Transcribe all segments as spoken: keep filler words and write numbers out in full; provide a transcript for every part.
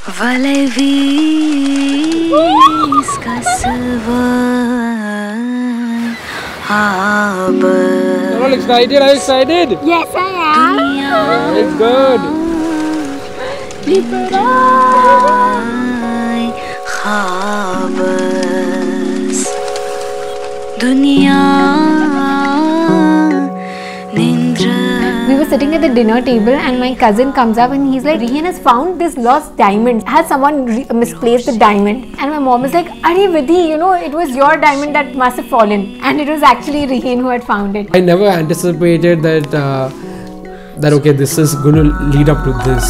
Valevis kasva You're all excited? Are you excited? Yes, I am. It's good. We were sitting at the dinner table and my cousin comes up and he's like, Rihen has found this lost diamond. Has someone misplaced the diamond? And my mom was like, Arey Vidhi, you know, it was your diamond that must have fallen. And it was actually Rihen who had found it. I never anticipated that, uh, that okay, this is going to lead up to this.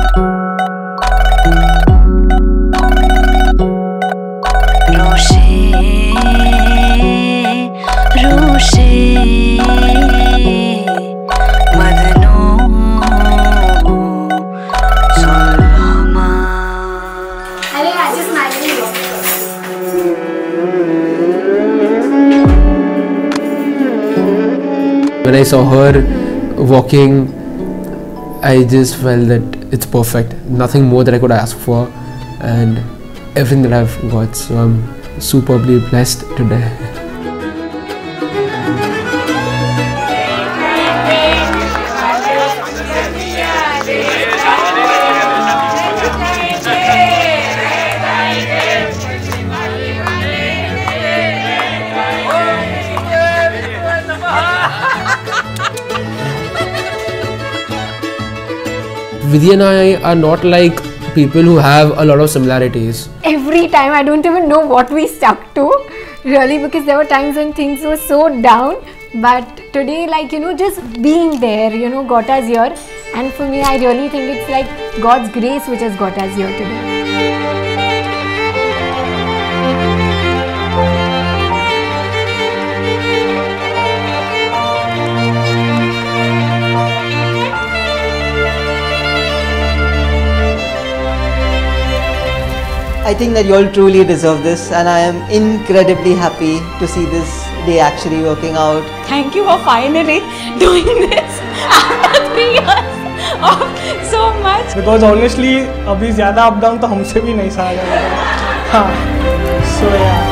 When I saw her walking, I just felt that it's perfect. Nothing more that I could ask for, and everything that I've got. So I'm superbly blessed today. Vidhi and I are not like people who have a lot of similarities. Every time I don't even know what we stuck to, really, because there were times when things were so down. But today, like, you know, just being there, you know, got us here. And for me, I really think it's like God's grace which has got us here today. I think that you all truly deserve this, and I am incredibly happy to see this day actually working out. Thank you for finally doing this after three years of so much. Because honestly, अभी ज़्यादा up down तो हमसे भी नहीं सहा जाएगा. हाँ, so yeah.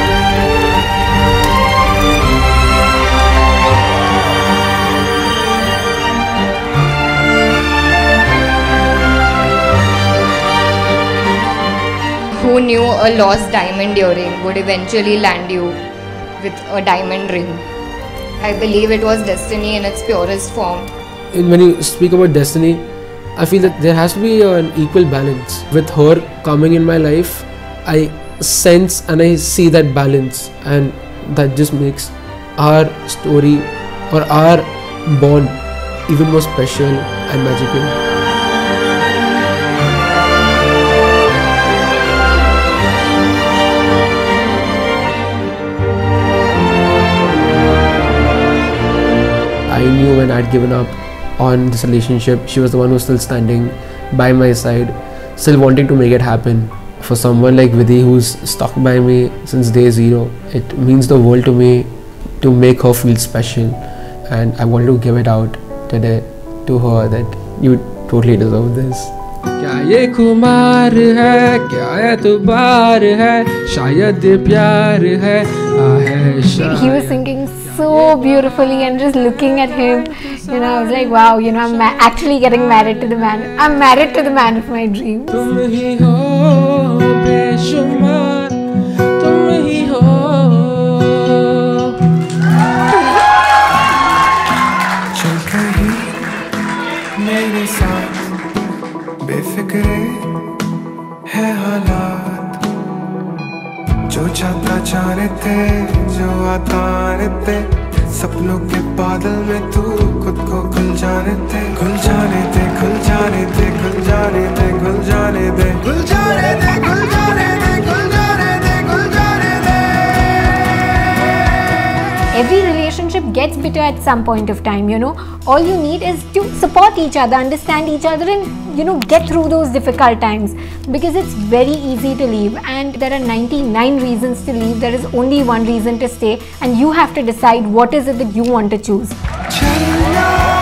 Who knew a lost diamond earring would eventually land you with a diamond ring? I believe it was destiny in its purest form. When you speak about destiny, I feel that there has to be an equal balance. With her coming in my life, I sense and I see that balance, and that just makes our story or our bond even more special and magical. I knew when I'd given up on this relationship, she was the one who was still standing by my side, still wanting to make it happen. For someone like Vidhi who's stuck by me since day zero, it means the world to me to make her feel special, and I wanted to give it out today to her that you totally deserve this. क्या ये खुमार है, क्या एतबार है, शायद प्यार है, आहे शायद. He was singing so beautifully, and just looking at him, you know, I was like, wow, you know, I'm actually getting married to the man. I'm married to the man of my dreams. तुम ही हो बेशुमार, तुम ही हो. चल कहीं मेरे साथ बेफिक्रे है हालात, जो चाहता चाहने थे, जो आता थे, सपनों के बादल में तू खुद को खुल जाने थे, खुल जाने दे, खुल जाने दे, खुल जाने दे, खुल जाने दे, खुल जाने दे, खुल जाने दे, खुल जाने दे, खुल जाने दे. Every relationship gets bitter at some point of time, you know. All you need is to support each other, understand each other, and, you know, get through those difficult times, because it's very easy to leave, and there are ninety-nine reasons to leave. There is only one reason to stay, and you have to decide what is it that you want to choose.